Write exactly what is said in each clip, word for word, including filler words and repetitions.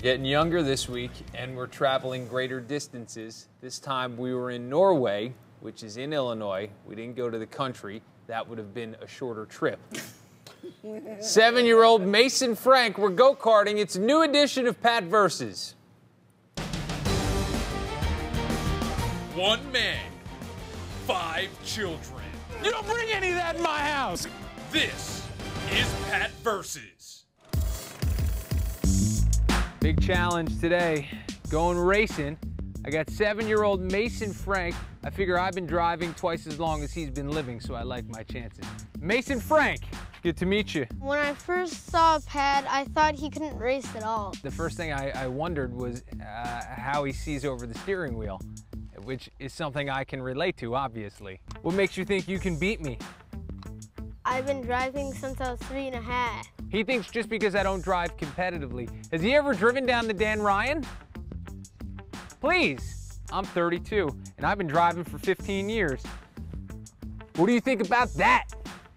Getting younger this week, and we're traveling greater distances. This time we were in Norway, which is in Illinois. We didn't go to the country. That would have been a shorter trip. Seven-year-old Mason Frank, we're go-karting. It's a new edition of Pat Versus. One man, five children. You don't bring any of that in my house! This is Pat Versus. Big challenge today, going racing. I got seven-year-old Mason Frank. I figure I've been driving twice as long as he's been living, so I like my chances. Mason Frank, good to meet you. When I first saw Pat, I thought he couldn't race at all. The first thing I, I wondered was uh, how he sees over the steering wheel, which is something I can relate to, obviously. What makes you think you can beat me? I've been driving since I was three and a half. He thinks just because I don't drive competitively. Has he ever driven down the Dan Ryan? Please, I'm thirty-two, and I've been driving for fifteen years. What do you think about that?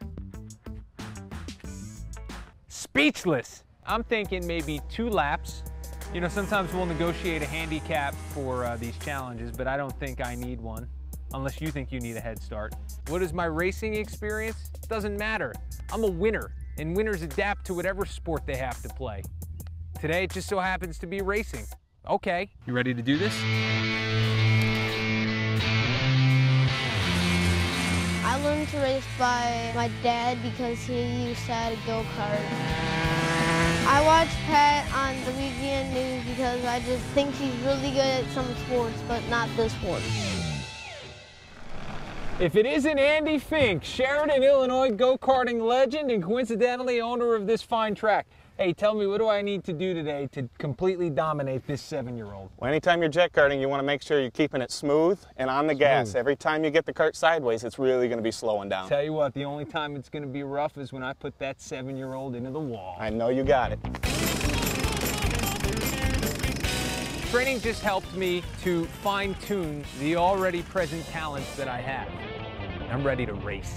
Speechless. I'm thinking maybe two laps. You know, sometimes we'll negotiate a handicap for uh, these challenges, but I don't think I need one, unless you think you need a head start. What is my racing experience? Doesn't matter. I'm a winner, and winners adapt to whatever sport they have to play. Today, it just so happens to be racing. Okay, you ready to do this? I learned to race by my dad because he used to have a go-kart. I watch Pat on the weekend news because I just think he's really good at some sports, but not this one. If it isn't Andy Fink, Sheridan, Illinois go-karting legend and coincidentally owner of this fine track. Hey, tell me, what do I need to do today to completely dominate this seven-year-old? Well, anytime you're jet karting, you want to make sure you're keeping it smooth and on the Smooth. gas. Every time you get the cart sideways, it's really going to be slowing down. Tell you what, the only time it's going to be rough is when I put that seven-year-old into the wall. I know you got it. Training just helped me to fine-tune the already present talents that I have. I'm ready to race.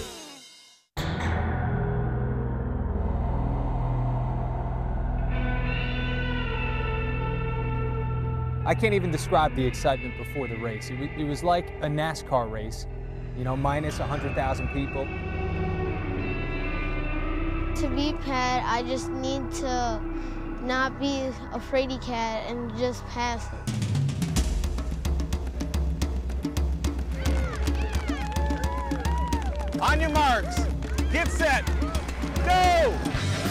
I can't even describe the excitement before the race. It, it was like a NASCAR race, you know, minus one hundred thousand people. To beat Pat, I just need to not be a fraidy cat and just pass him. On your marks, get set, go!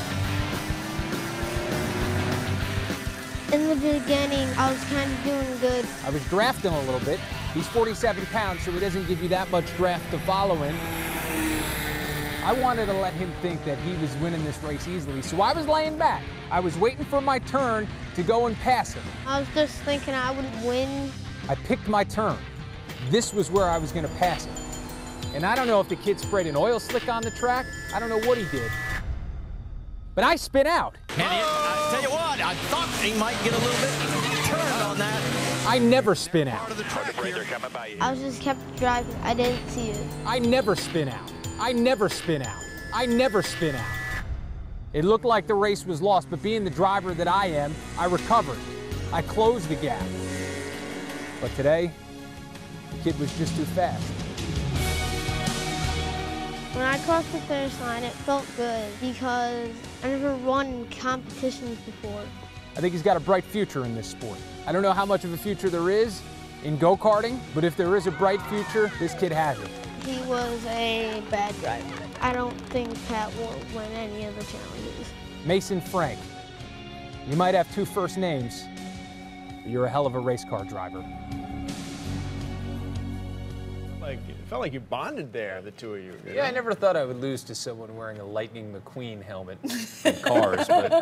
In the beginning, I was kind of doing good. I was drafting a little bit. He's forty-seven pounds, so he doesn't give you that much draft to follow in. I wanted to let him think that he was winning this race easily, so I was laying back. I was waiting for my turn to go and pass him. I was just thinking I would win. I picked my turn. This was where I was going to pass him. And I don't know if the kid sprayed an oil slick on the track. I don't know what he did. But I spin out. And he, I tell you what, I thought he might get a little bit turned on that. I never spin out. I was just kept driving. I didn't see it. I never spin out. I never spin out. I never spin out. It looked like the race was lost, but being the driver that I am, I recovered. I closed the gap. But today, the kid was just too fast. When I crossed the finish line, it felt good because I never won competitions before. I think he's got a bright future in this sport. I don't know how much of a future there is in go-karting, but if there is a bright future, this kid has it. He was a bad driver. I don't think Pat will win any of the challenges. Mason Frank, you might have two first names, but you're a hell of a race car driver. Like, it felt like you bonded there, the two of you. you Yeah, know? I never thought I would lose to someone wearing a Lightning McQueen helmet in cars,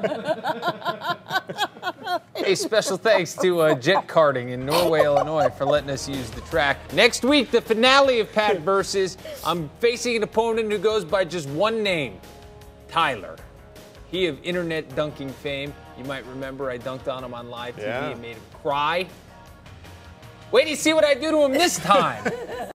but... Hey, special thanks to uh, Jet Karting in Norway, Illinois for letting us use the track. Next week, the finale of Pat Versus. I'm facing an opponent who goes by just one name, Tyler. He of internet dunking fame. You might remember I dunked on him on live T V Yeah. and made him cry. Wait till you see what I do to him this time.